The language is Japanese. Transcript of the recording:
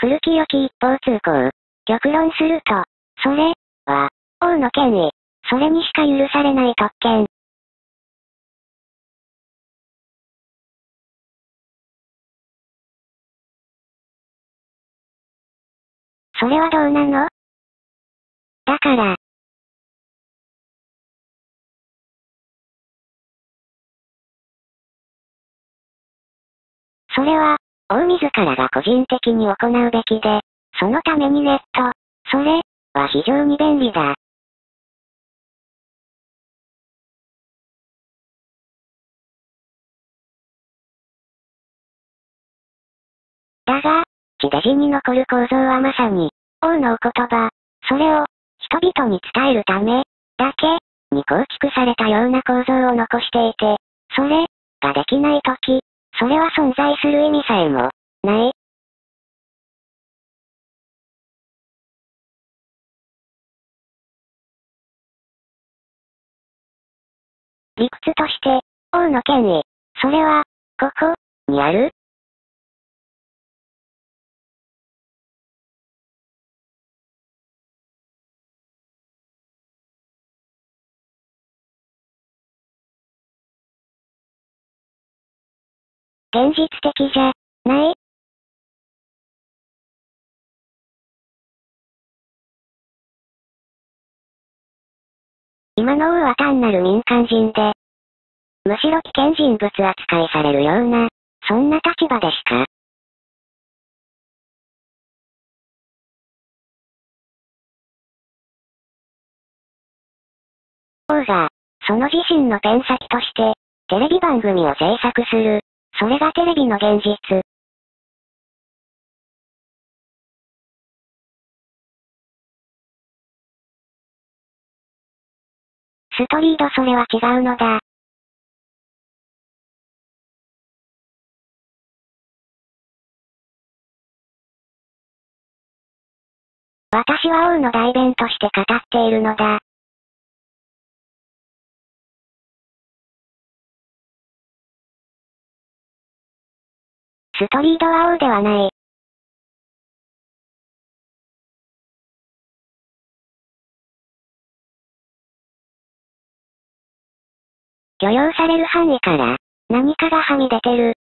古き良き一方通行。極論すると、それは、王の権威、それにしか許されない特権。それはどうなの？だから、それは、王自らが個人的に行うべきで、そのためにネット、それは非常に便利だ。だが、地デジに残る構造はまさに、王のお言葉、それを、人々に伝えるため、だけ、に構築されたような構造を残していて、それ、ができないとき、それは存在する意味さえも、ない。理屈として、王の権威、それは、ここ、にある？現実的じゃ、ない？今の王は単なる民間人で、むしろ危険人物扱いされるような、そんな立場でしか。王が、その自身のペン先として、テレビ番組を制作する。それがテレビの現実。ストリートそれは違うのだ。私は王の代弁として語っているのだ。ストリートは王ではない。許容される範囲から、何かがはみ出てる。